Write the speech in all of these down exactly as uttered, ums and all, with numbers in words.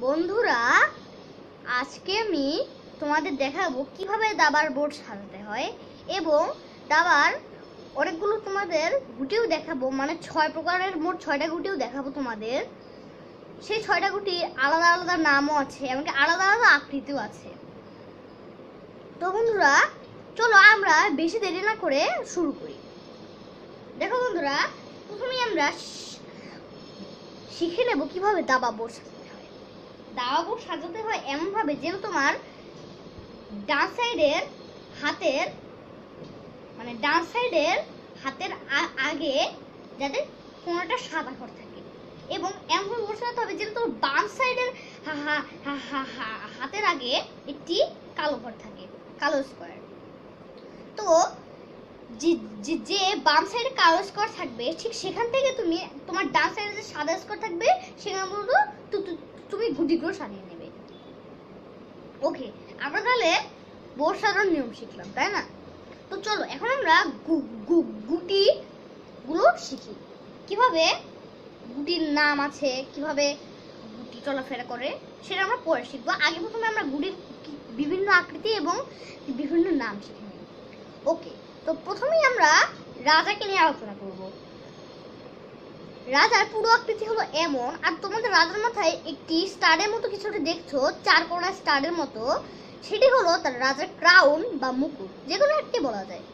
বন্ধুরা, আজকে আমি তোমাদের দেখাবো কিভাবে দাবার বোর্ড সাজাতে হয় এবং দাবার অনেকগুলো তোমাদের গুটিও দেখাবো, মানে ছয় প্রকারের মোট ছয়টা গুটিও দেখাবো তোমাদের। সেই ছয়টা গুটি আলাদা আলাদা নামও আছে, এমনকি আলাদা আলাদা আকৃতিও আছে। তো বন্ধুরা, চলো আমরা বেশি দেরি না করে শুরু করি। দেখো বন্ধুরা, প্রথমেই আমরা শিখে নেব কিভাবে দাবা বোর্ড সাজাতে হয়। দাবা বোর্ড সাজাতে হয় এমন ভাবে যেন তোমার ডান সাইডের হাতের মানে ডান সাইডের হাতের আগে যাতে কোনোটা সাদা ঘর থাকে, এবং এমন ভাবে বোর্ড সাজাতে হবে যেন তোমার বাম সাইডের হাতের আগে একটি কালো ঘর থাকে, কালো স্কোয়ার। তো যে বাম সাইডে কালো স্কোয়ার থাকবে ঠিক সেখান থেকে তুমি তোমার ডান সাইডে যে সাদা স্কোয়ার থাকবে সেখানে তুমি গুটিগুলো সাজিয়ে নেবে। ওকে, আমরা তাহলে বোর্ড সাজানোর নিয়ম শিখলাম, তাই না? তো চলো এখন আমরা গুটি গুলো শিখি। কিভাবে গুটির নাম আছে, কিভাবে গুটি চলাফেরা করে সেটা আমরা পরে শিখবো। আগে প্রথমে আমরা গুটির বিভিন্ন আকৃতি এবং বিভিন্ন নাম শিখে নেব। ওকে, তো প্রথমেই আমরা রাজাকে নিয়ে আলোচনা করব। রাজার পুরো আকৃতি হলো এমন, আর তোমাদের রাজার মাথায় একটি স্টারের মতো কিছু দেখছো, চার কোণা স্টারের মতো, সেটি হলো তার রাজার ক্রাউন বা মুকুট, যেগুলো একটি বলা যায়।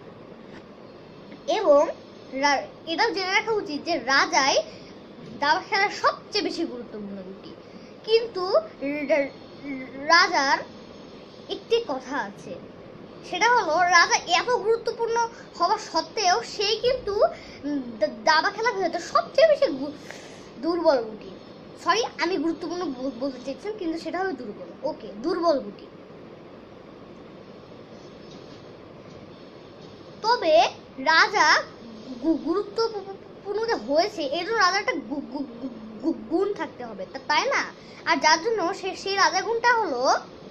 এবং এটাও জেনে রাখা উচিত যে রাজাই দাবা খেলার সবচেয়ে বেশি গুরুত্বপূর্ণ গুটি। কিন্তু রাজার একটি কথা আছে, সেটা হলো রাজা এত গুরুত্বপূর্ণ হওয়া সত্ত্বেও সেই কিন্তু দাবা খেলা ভেতরে সবচেয়ে বেশি দুর্বল গুটি। সরি, আমি গুরুত্বপূর্ণ বলতে চাইছিলাম, কিন্তু সেটা হবে দুর্বল। ওকে, দুর্বল গুটি। তবে রাজা গুরুত্বপূর্ণ যে হয়েছে এর জন্য রাজার একটা গুণ থাকতে হবে, তাই না? আর যার জন্য সে সেই রাজা গুণটা হলো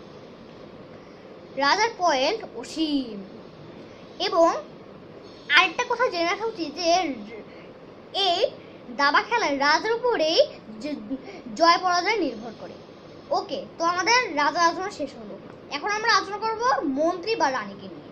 রাজার পয়েন্ট অসীম। এবং আরেকটা কথা জেনে রাখা উচিত যে এই দাবা খেলায় রাজার উপরেই জয় পরাজয় নির্ভর করে। ওকে, তো আমাদের রাজা আলোচনা শেষ হলো। এখন আমরা আলোচনা করব মন্ত্রী বা রানীকে নিয়ে।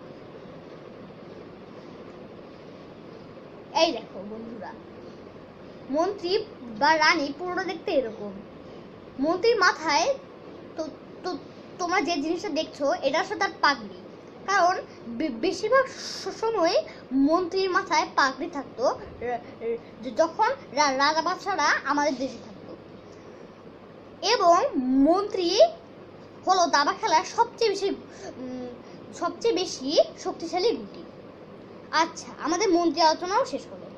এই দেখো বন্ধুরা, মন্ত্রী বা রানী পুরোটা দেখতে এরকম। মন্ত্রীর মাথায় তো তো তোমরা যে জিনিসটা দেখছো এটা হচ্ছে তার পাগড়ি, কারণ বেশিরভাগ সময় মন্ত্রীর মাথায় পাগড়ি থাকতো যখন রাজা বাদশাহরা আমাদের দেশে থাকতো। এবং মন্ত্রী হলো দাবা খেলার সবচেয়ে বেশি সবচেয়ে বেশি শক্তিশালী গুটি। আচ্ছা, আমাদের মন্ত্রী আলোচনাও শেষ হলো।